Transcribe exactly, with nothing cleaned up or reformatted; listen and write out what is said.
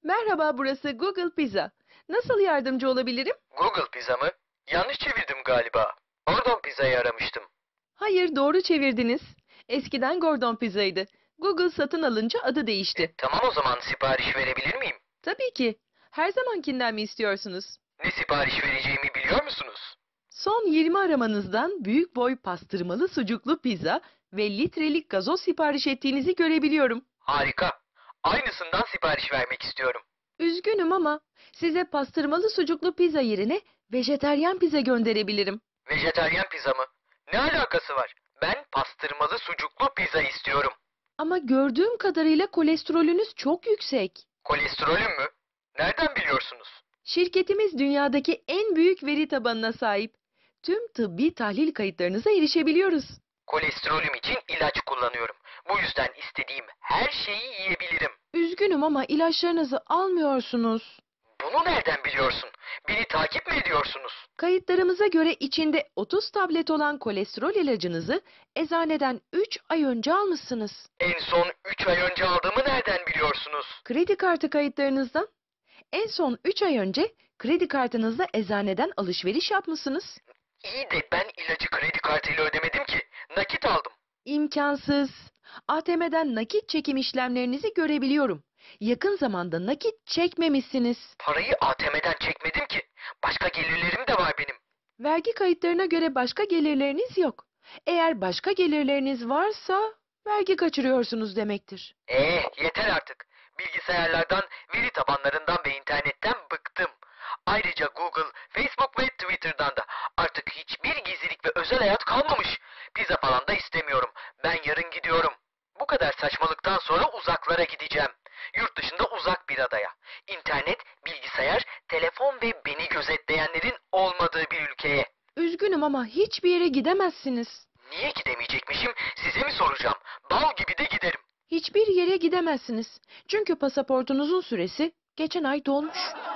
Merhaba, burası Google Pizza. Nasıl yardımcı olabilirim? Google Pizza mı? Yanlış çevirdim galiba. Gordon Pizza'yı aramıştım. Hayır, doğru çevirdiniz. Eskiden Gordon Pizza'ydı. Google satın alınca adı E, değişti. tamam o zaman sipariş verebilir miyim? Tabii ki. Her zamankinden mi istiyorsunuz? Ne sipariş vereceğimi biliyor musunuz? Son yirmi aramanızdan büyük boy pastırmalı sucuklu pizza ve litrelik gazoz sipariş ettiğinizi görebiliyorum. Harika. Aynısından sipariş vermek istiyorum. Üzgünüm ama size pastırmalı sucuklu pizza yerine vejeteryan pizza gönderebilirim. Vejetaryen pizza mı? Ne alakası var? Ben pastırmalı sucuklu pizza istiyorum. Ama gördüğüm kadarıyla kolesterolünüz çok yüksek. Kolesterolüm mü? Nereden biliyorsunuz? Şirketimiz dünyadaki en büyük veri tabanına sahip. Tüm tıbbi tahlil kayıtlarınıza erişebiliyoruz. Kolesterolüm için ilaç kullanıyorum. Bu yüzden istediğim her şeyi yiyebilirim. Üzgünüm ama ilaçlarınızı almıyorsunuz. Bunu nereden biliyorsun? Beni takip mi ediyorsunuz? Kayıtlarımıza göre içinde otuz tablet olan kolesterol ilacınızı eczaneden üç ay önce almışsınız. En son üç ay önce aldığımı nereden biliyorsunuz? Kredi kartı kayıtlarınızdan. En son üç ay önce kredi kartınızla eczaneden alışveriş yapmışsınız. İyi de ben ilacı kredi kartıyla ödemedim ki. Nakit aldım. İmkansız. A T M'den nakit çekim işlemlerinizi görebiliyorum. Yakın zamanda nakit çekmemişsiniz. Parayı A T M'den çekmedim ki. Başka gelirlerim de var benim. Vergi kayıtlarına göre başka gelirleriniz yok. Eğer başka gelirleriniz varsa vergi kaçırıyorsunuz demektir. Eh yeter artık. Bilgisayarlardan, veri tabanlarından ve internetten bıktım. Ayrıca Google, Facebook ve Twitter'dan da artık hiçbir gizlilik ve özel hayat kalmamış. Pizza falan da istemiyorum. Ben yarın gidiyorum. Bu kadar saçmalıktan sonra uzaklara gideceğim. Yurt dışında uzak bir adaya. İnternet, bilgisayar, telefon ve beni gözetleyenlerin olmadığı bir ülkeye. Üzgünüm ama hiçbir yere gidemezsiniz. Niye gidemeyecekmişim size mi soracağım? Bal gibi de giderim. Hiçbir yere gidemezsiniz. Çünkü pasaportunuzun süresi geçen ay dolmuş.